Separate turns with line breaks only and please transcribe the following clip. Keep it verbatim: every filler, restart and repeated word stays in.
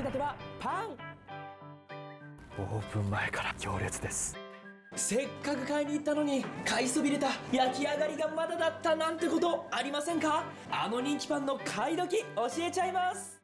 だけはパン。オープン前から行列です。せっかく買いに行ったのに買いそびれた、焼き上がりがまだだったなんてことありませんか？あの人気パンの買い時教えちゃいます。